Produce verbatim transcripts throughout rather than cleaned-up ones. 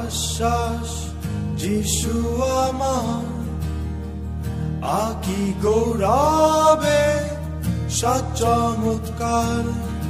আশ্বাস যিশু আমার, আকি গৌরবে সচমৎকার,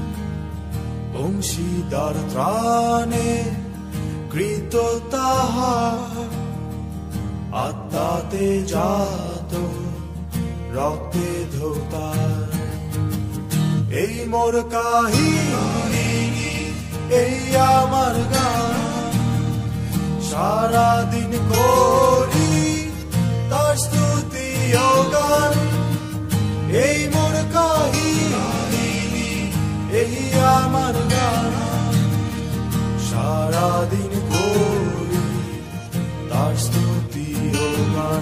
অংশীদার ত্রাণে কৃত তাহার, আত্মাতে জাত রক্তে ধৌতার। এই মোর কাহিনী, এই আমার গান, সারাদিন করি তার স্তুতি ও গান। এই মোর কাহিনী, এই আমার গান, সারাদিন করি তার স্তুতি ও গান।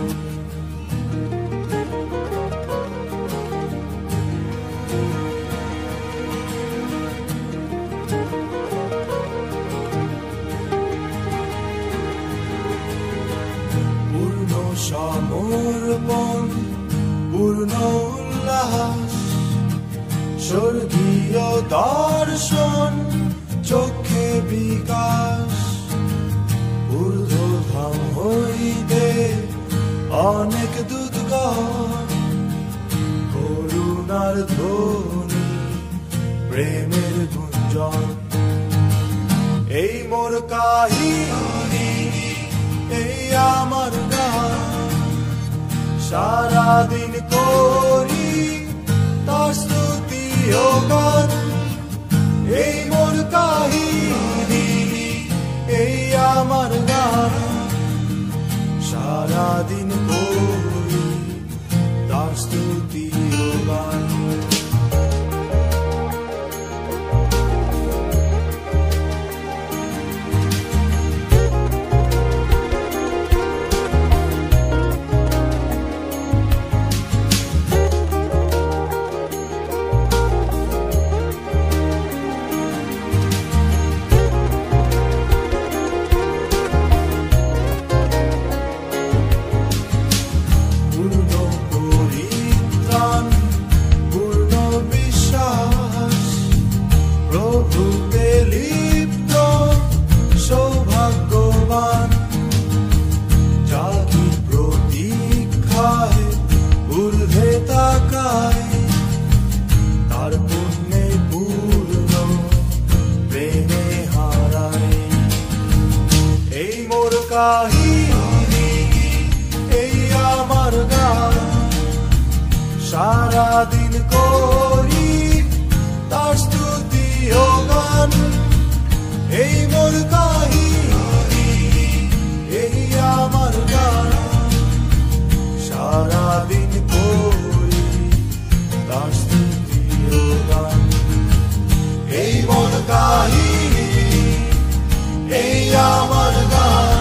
পূর্ণ সমর্পণ, পূর্ণ উল্লাস, স্বর্গীয় দর্শন চোখে বিকাশ। ঊর্ধ্বধাম হইতে অনেক দূতগণ, করুণার ধ্বনি প্রেমের গুঞ্জন। এই মোর কাহিনী, এই আমার গান, সারাদিন করি তার স্তুতি ও গান। এই মোর কাহিনী, এই আমার গান, সারাদিন করি তার স্তুতি ও গান। কাহিনী, এই আমার গান, সারাদিন করি তার স্তুতি ও গান। এই মোর কাহিনী, এই আমার গান, সারাদিন করি তার স্তুতি ও গান। এই মোর কাহিনী, এই আমার গান,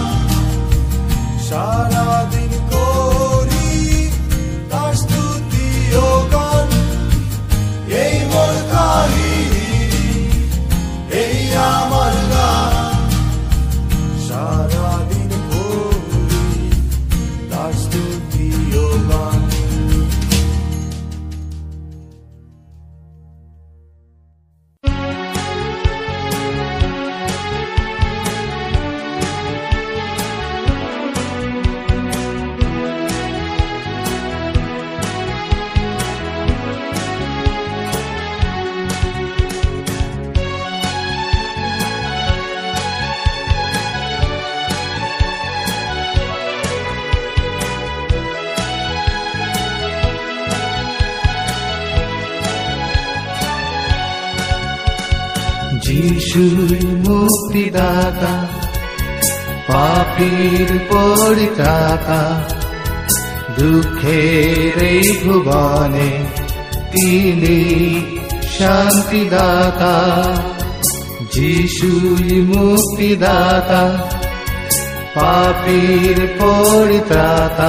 সারাদিন করি তার স্তুতি ও গান। এই মোর কাহিনী, এই আমার গান, সারাদিন করি তার স্তুতি ও গান। যিশুই মুক্তিদাতা, পাপীর পরিত্রাতা, দুঃখের এই ভুবনে তিনি শান্তিদাতা। যিশুই মুক্তিদাতা, পাপীর পরিত্রাতা,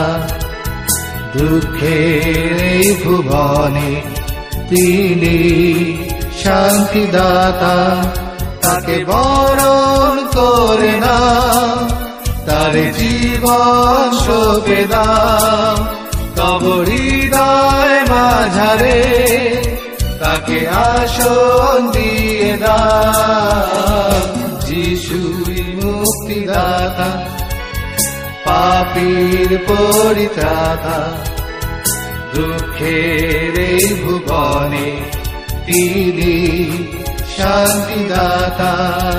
দুঃখের এই ভুবনে তিনি শান্তিদাতা। তাকে বরণ করে না, তার জীবন সঁপে দাও, তব হৃদয় মাঝারে তাকে আসন দিয়ে দাও। যিশুই মুক্তিদাতা, শান্তিদাতা পাপীর পরিত্রাতা দুঃখের এই ভুবনে তিনি শান্তিদাতা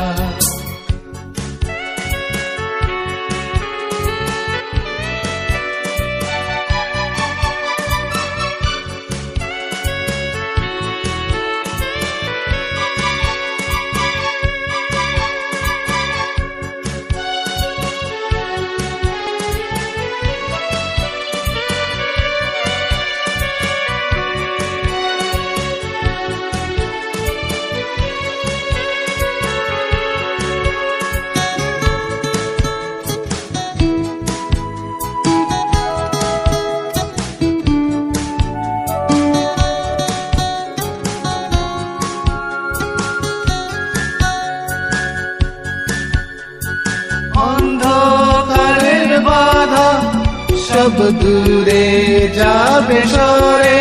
অন্ধকারের বাধা সব দূরে যাবে সরে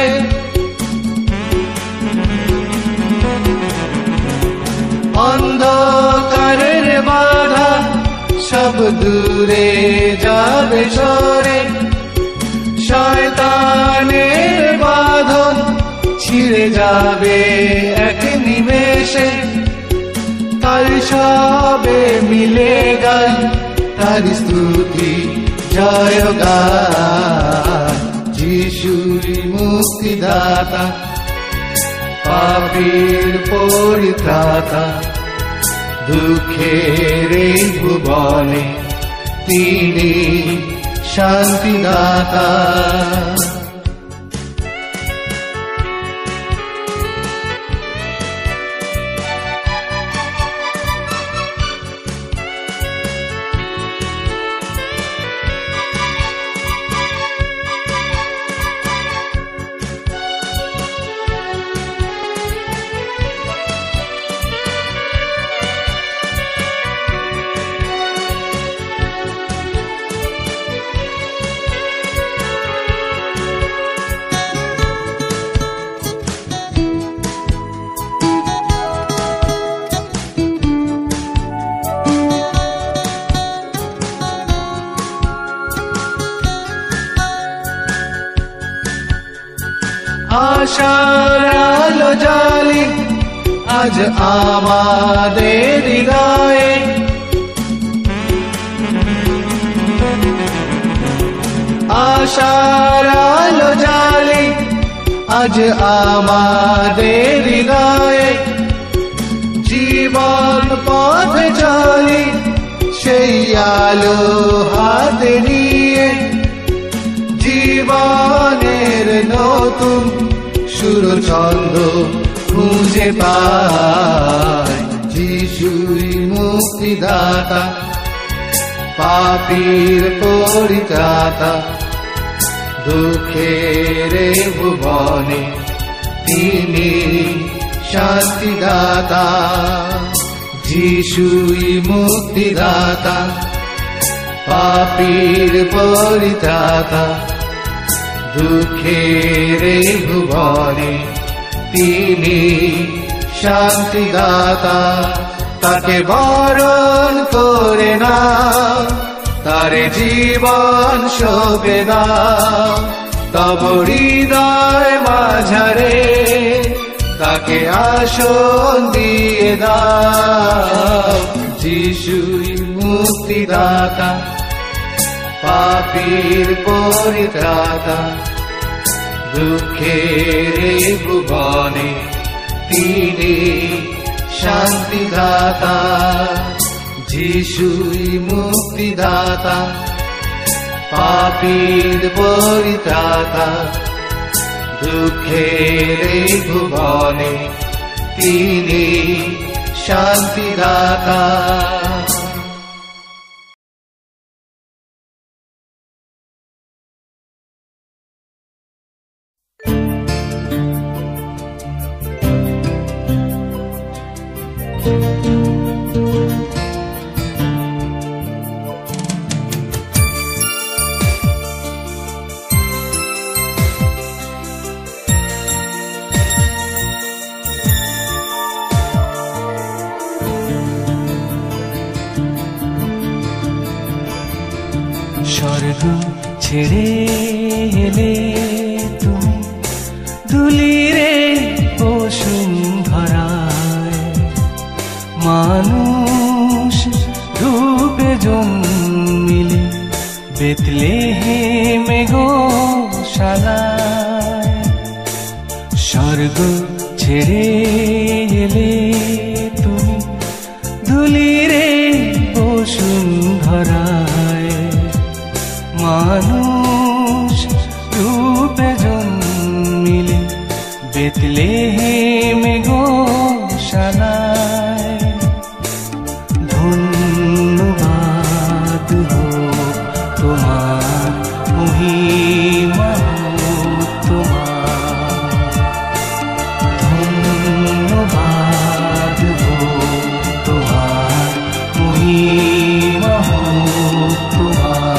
অন্ধকারের বাধা সব দূরে যাবে সরে শয়তানের বাঁধন ছিঁড়ে যাবে এক নিমেষে তার সবে মিলে গান তার স্তুতি জয় গান যিশুই মুক্তিদাতা পাপীর পরিত্রাতা দুঃখের এই ভুবনে তিনি শান্তিদাতা আশার আলো জ্বালি আজ আমাদের হৃদয়ে আশার আলো জ্বালি আজ আমাদের হৃদয়ে জীবন পথে চলি সেই আলো হাতে নিয়ে জীবনের নতুন সুরছন্দ খুঁজে পায় যিশুই মুক্তিদাতা পাপীর পরিত্রাতা দুঃখের ভুবনে তিনি শান্তিদাতা যিশুই মুক্তিদাতা পাপীর পরিত্রাতা দুঃখের ভুবনে তিনি শান্তিদাতা তাকে বরণ করে না তারে জীবন সঁপে দাও তব হৃদয় মাঝারে তাকে আসন দিয়ে দাও যিশুই মুক্তিদাতা পাপীর পরিত্রাতা দুঃখের ভুবনে তিনি শান্তিদাতা যিশুই মুক্তিদাতা পাপীর পরিত্রাতা দুঃখের ভুবনে তিনি শান্তিদাতা স্বর্গ ছেড়ে এলে তুমি ধুলিরে বসুন্ধরায়, মানুষ রূপে জন্মিলে বেতলেহেমে গোশালায়। স্বর্গ ছেড়ে এলে তুমি ধুলিরে বসুন্ধরায়, মানুষ রূপে জন্মিলে বেতলেহেমে গোশালায়। ধন্যবাদ হোক তোমার, মহিমা হোক তোমার, ধন্যবাদ হোক তোমার, মহিমা হোক তোমার।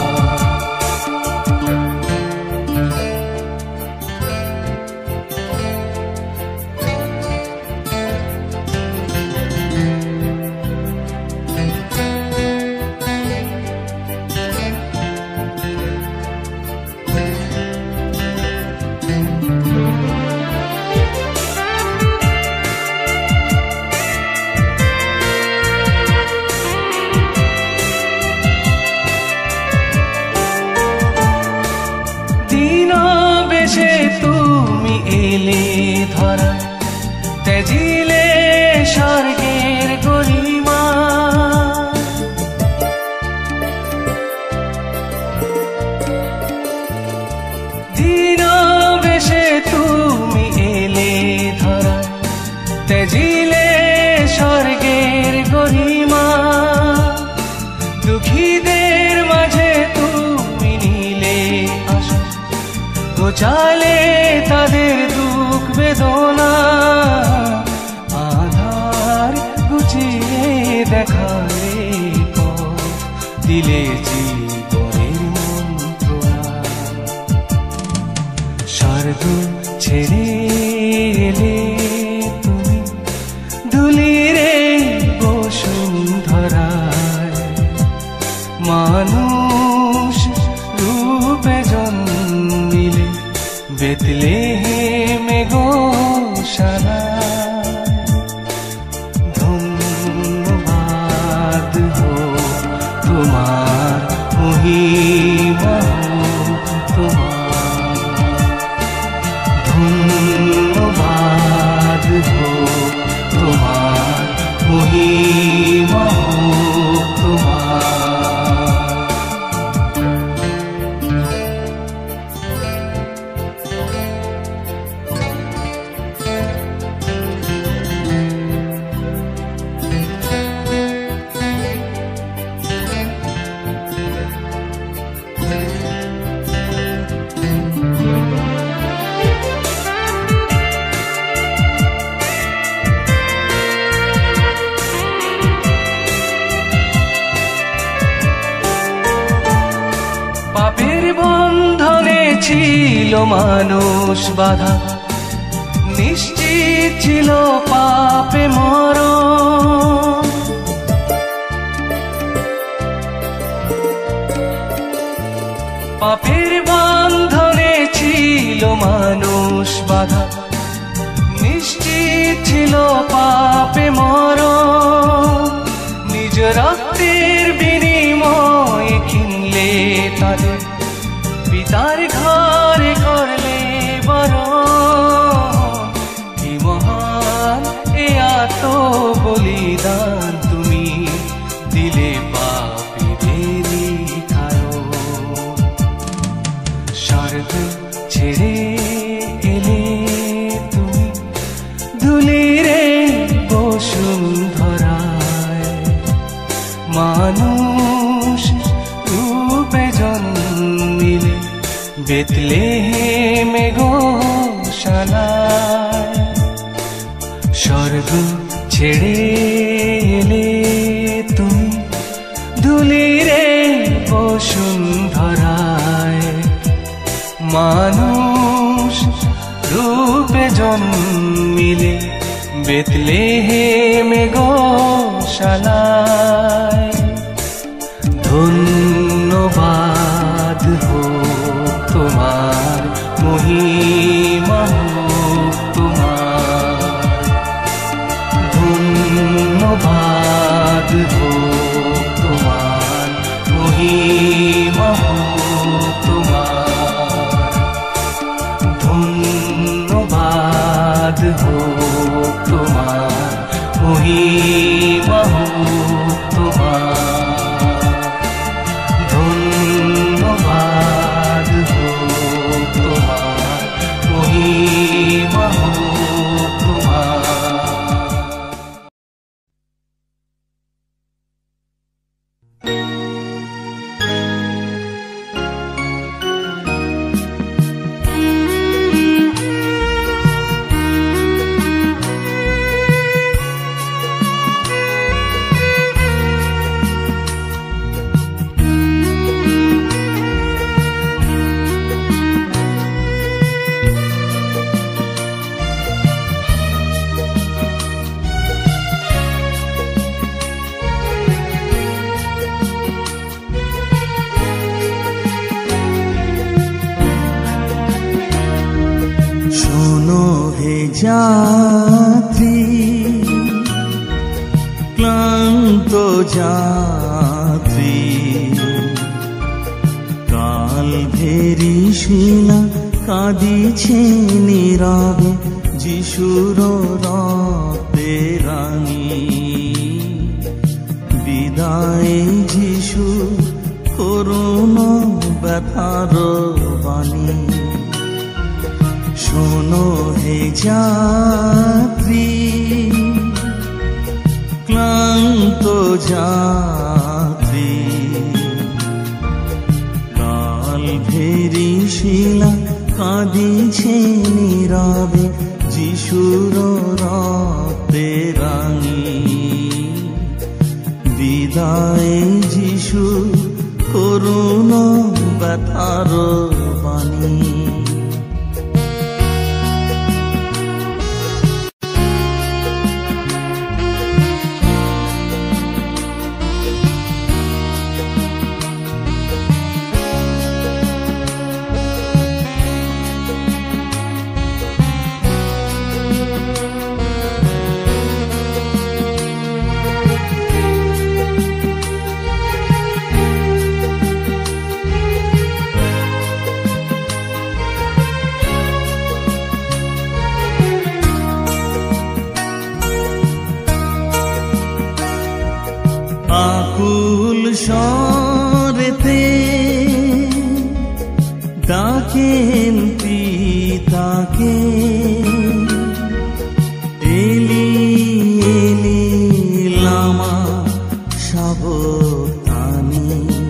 তুমি এলে ধরা, তেজিলে স্বর্গের গরিমা, দিন বেশে তুমি এলে ধরা, তেজিলে স্বর্গের গরিমা। দুঃখীদের মাঝে তুমি নিলে আশা, ঘোচালে তাদের দুঃখ বেদনা, আধার ঘুচিয়ে দেখালে পথ, দিলে জীবনের মন্ত্রণা। স্বর্গ ছেড়ে এলে তুমি ধুলিরে বসুন্ধরায়, মানুষ রূপে জন্মিলে বেতলেহেমে গোশালায়। ধন্যবাদ হোক তোমার, মহিমা হোক তোমার, ধন্যবাদ হোক তোমার, মহিমা হোক তোমার। পাপের বন্ধনে ছিল মানুষ বাধা, নিশ্চিত ছিল পাপে মরণ। পাপের বন্ধনে ছিল মানুষ বাধা, নিশ্চিত ছিল পাপে মরণ। নিজ রক্তের বিনিময়ে কিনলে তাদের, পিতার ঘরে করলে বরণ। কি মহান এ আত্ম বলিদান তুমি দিলে পাপীদেরই কারণ। স্বর্গ ছেড়ে এলে তুমি ধুলিরে বসুন্ধরায়, মানুষ রূপে জন্মিলে বেতলেহেমে গোশালায়। স্বর্গ ছেড়ে এলে তুমি ধুলিরে বসুন্ধরায়, মানুষ রূপে জন্মিলে বেতলেহেমে গোশালায়। ধন্য ধন্যবাদ হোক তোমার, মহিমা হোক তোমার। ধন্যবাদ হোক তোমার, মহিমা হোক তোমার। ধন্যবাদ হোক তোমার, মহিমা হোক তোমার। ধন্যবাদ হোক তোমার, মহিমা হোক তোমার। যাত্রী ক্লান্ত যাত্রী, কাল ভেরি শিলা কাঁদিছে নীরবে যিশুর রক্তে রাঙি। বিদায় যিশু করুণ ব্যথার বাণী। শোনো হে যাত্রী ক্লান্ত যাত্রী, কাল ভেরি শিলা কাঁদিছে নীরবে যিশুর রক্তে রাঙি। বিদায় যিশু করুণ ব্যথার বাণী। আকুল স্বরেতে ডাকেন পিতাকে, এলি এলি লামা সাবতানি।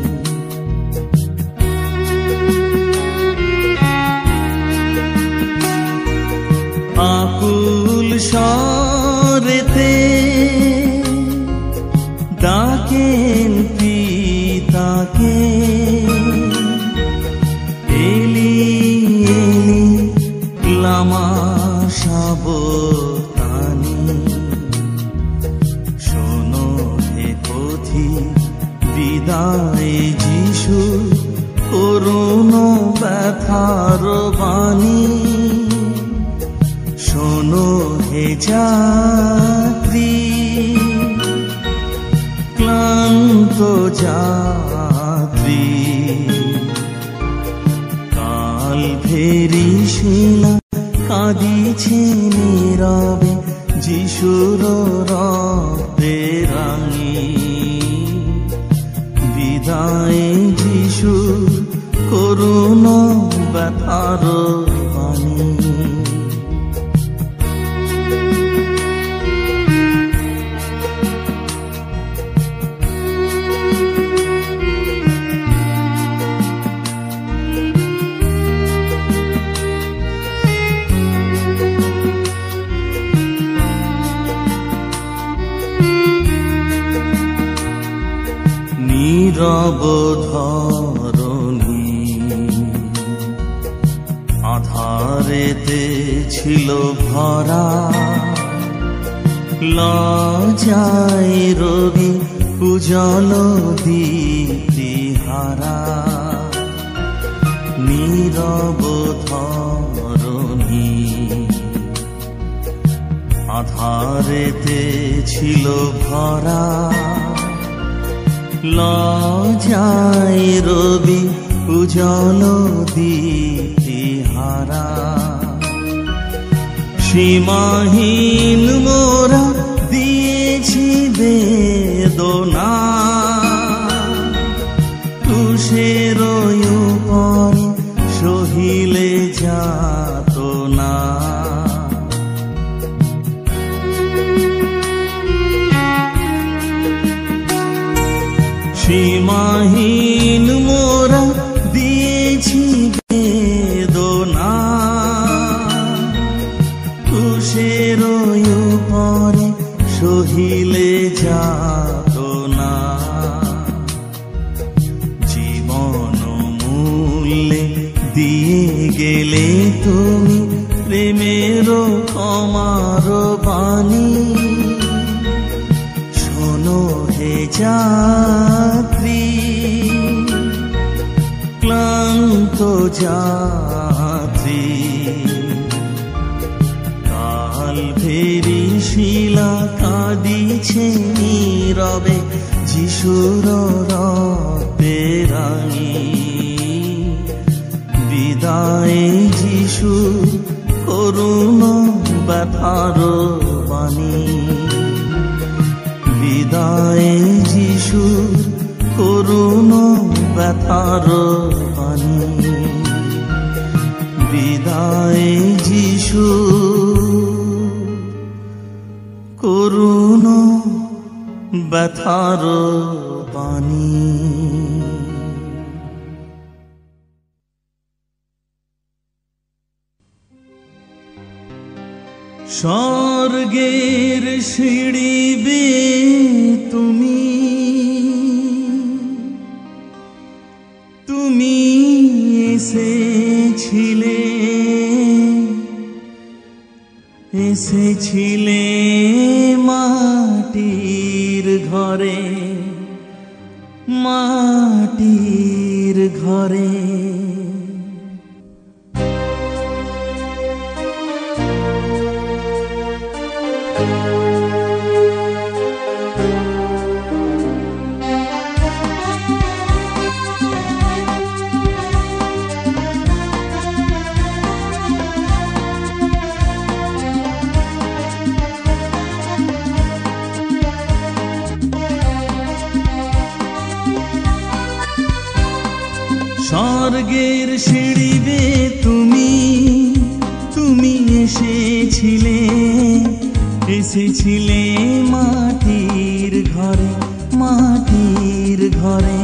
আকুল স্বরেতে ডাকেন পিতাকে, এলি এলি লামা সাবতানি। শোনো হে পথিক বিদায় যিশু করুণ ব্যথার বাণী। শোনো হে যাত্রী ক্লান্ত যাত্রী, কাল ভেরি শিলা কাঁদিছে নীরবে যিশুর রক্তে রাঙি। বিদায় যিশু করুণ ব্যথার বাণী। নীরব ধরণী আধারেতে ছিল ভরা, লজ্জায় রবি উজ্জ্বল দীপ্তি হারা নীরব ধরণী আধারেতে ছিল ভরা লজ্জায় রবি উজ্জ্বল দীপ্তিহারা সীমাহীন মোরা দিয়েছি বেদনা তুষের উপরে সহিলে যাতনা সীমাহীন মোরা দিয়েছি বেদনা তুষের উপরে সহিলে যাতনা জীবন মূল্যে দিয়ে গেলে তুমি প্রেমের আমার বাণী শোনো হে যাত্রী ক্লান্ত যাত্রী কাল ভেরি শিলা কাঁদিছে নীরবে যিশুর রক্তে রাঙি বিদায় যিশু করুণ ব্যথার বাণী বিদায় যিশু করুণ ব্যথার বাণী বিদায় যিশু করুণ ব্যথার বাণী স্বর্গের সিঁড়ি বেয়ে তুমি তুমি এসেছিলে এসেছিলে মাটির ঘরে মাটির ঘরে স্বর্গের সিঁড়ি বেয়ে তুমি তুমি এসেছিলে এসেছিলে মাটির ঘরে মাটির ঘরে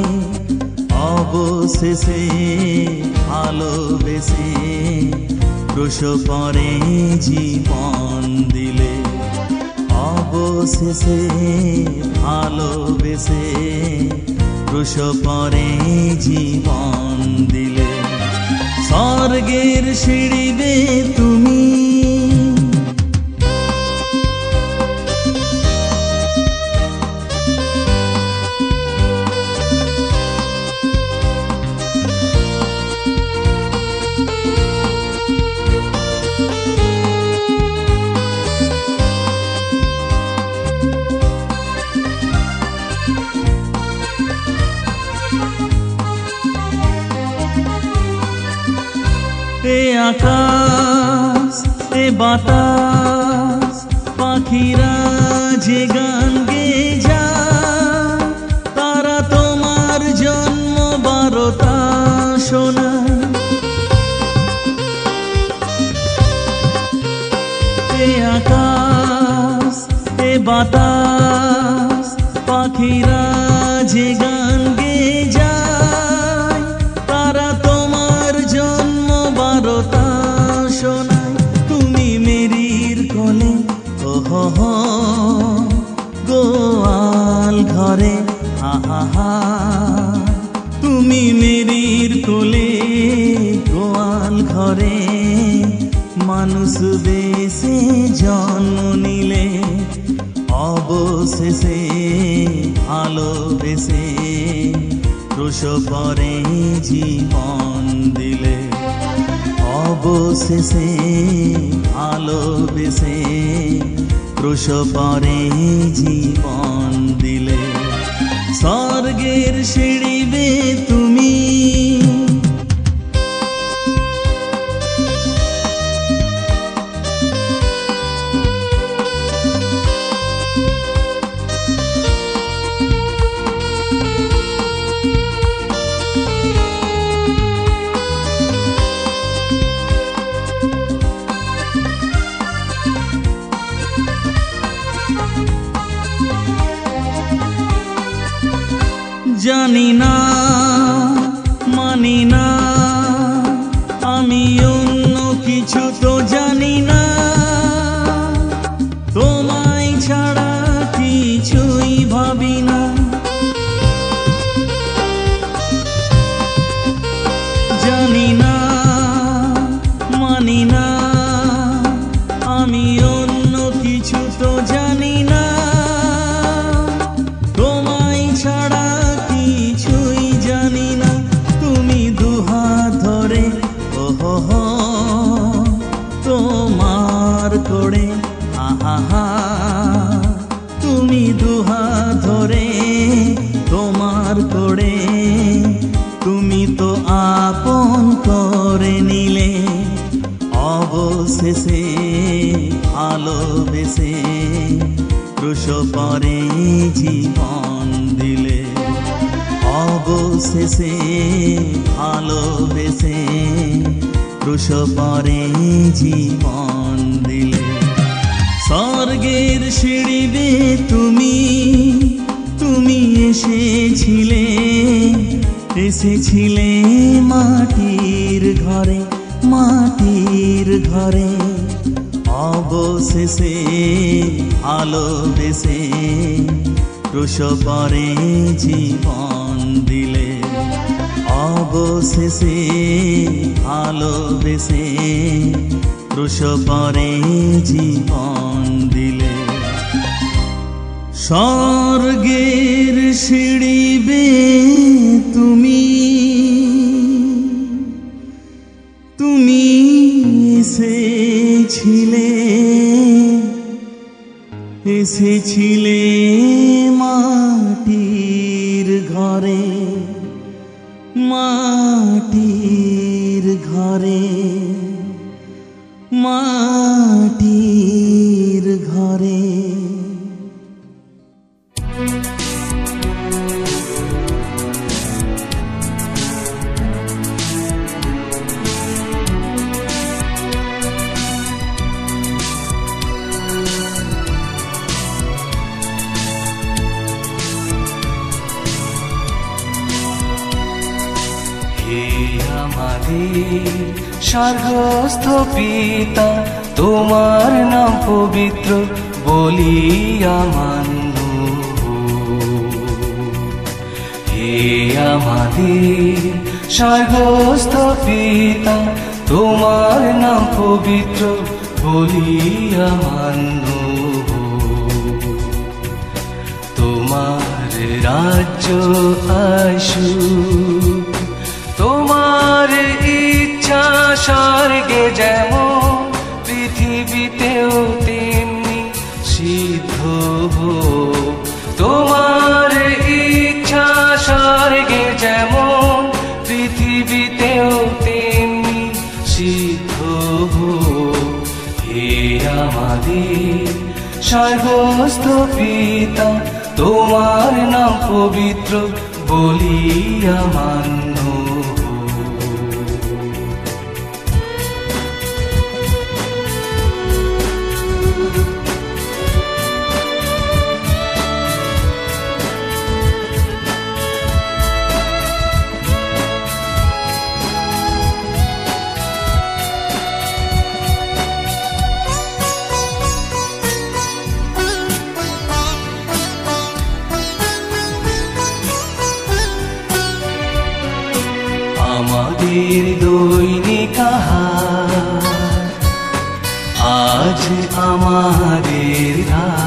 অবশেষে ভালোবেসে ক্রুশ পরে জীবন দিলে অবশেষে ভালোবেসে ক্রুশ পরে জীবন দিলে স্বর্গের সিঁড়ি বেয়ে তুমি এ আকাশ এ বাতাস পাখিরা যে গান গেয়ে যায় তারা তোমার জন্ম বারতা শোনায় এ আকাশ এ বাতাস পাখিরা যে গান গেয়ে যায় তারা তোমার জন্ম বারতা শোনায় তুমি মেরির কোলে ওহ গোয়াল ঘরে হা হা হা তুমি মেরির কোলে গোয়াল ঘরে মানুষ বেশে জন্ম নিলে অবশেষে ভালোবেসে ক্রুশ পরে জীবন দিলে, অবশেষে ভালোবেসে ক্রুশ পরে জীবন দিলে। স্বর্গের সিঁড়ি বেয়ে তুমি জানি না, মানি না, আমি অন্য কিছু তো জানি না, তোমায় ছাড়া কিছুই ভাবি না। জানি না, মানি না, আমি অন্য কিছু তো জানি না, তোমায় ছাড়া কিছুই জানি না। তুমি দুহাত ধরে ওহো হো তোমার করে আহা, তুমি দুহাত ধরে তোমার করে, তুমি তো আপন করে নিলে, অবশেষে ভালোবেসে ক্রুশ পরে জীবন দিলে, অবশেষে ভালোবেসে ক্রুশ পরে জীবন দিলে। স্বর্গের সিঁড়ি বেয়ে তুমি তুমি এসেছিলে, এসেছিলে মাটির ঘরে, মাটির ঘরে, অবশেষে ভালোবেসে ক্রুশ পরে জীবন দিলে, অবশেষে ভালোবেসে ক্রুশ পরে জীবন দিলে। স্বর্গের সিঁড়ি বেয়ে তুমি তুমি এসেছিলে, এসেছিলে মাটির ঘরে, মাটির ঘরে, মাটির ঘরে। স্বর্গস্থ পিতা, তোমার নাম পবিত্র বলিয়া মান্য। হে আমাদের স্বর্গস্থ পিতা, তোমার নাম পবিত্র বলিয়া মান্য। তোমার রাজ্য আসুক, তোমার ইচ্ছা স্বর্গে যেমন পৃথিবীতেও তেমনি সিদ্ধ হোক। তোমার ইচ্ছা স্বর্গে যেমন পৃথিবীতেও তেমনি সিদ্ধ হোক। হে আমাদের স্বর্গস্থ পিতা, তোমার নাম পবিত্র বলিয়া মান্য। আমাদের দৈনিক আহার আজ আমাদের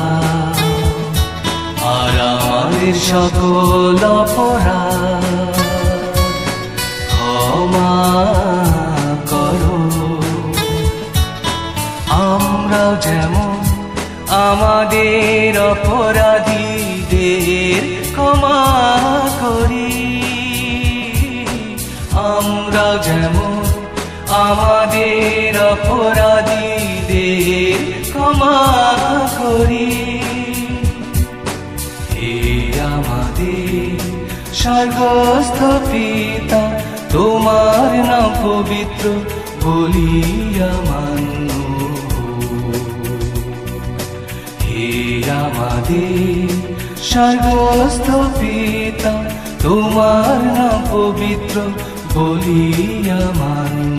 দাও, আর আমাদের সকল অপরাধ আমরা যেমন আমাদের অপরাধীদের ক্ষমা করি। হে আমাদের স্বর্গস্থ পিতা, তোমার নাম পবিত্র বলিয়া মান্য। হে আমাদের স্বর্গস্থ পিতা, তোমার নাম পবিত্র বলিয়া মান্য।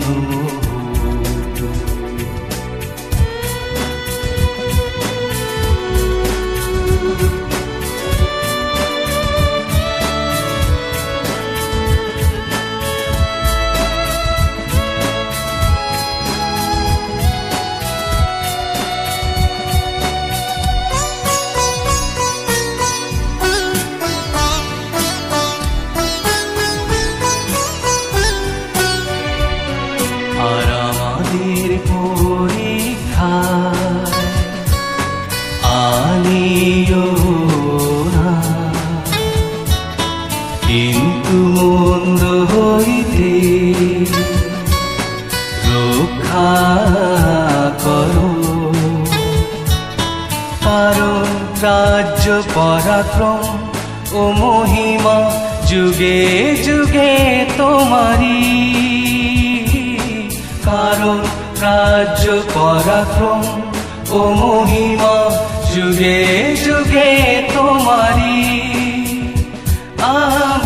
আর আমাদের পরীক্ষায় আনিও না, কিন্তু মন্দ হইতে রক্ষা করো। কারণ রাজ্য পরাক্রম ও মহিমা যুগে যুগে তোমারি। কারণ রাজ্য পরাক্রম ও মহিমা যুগে যুগে তোমারি। আমেন।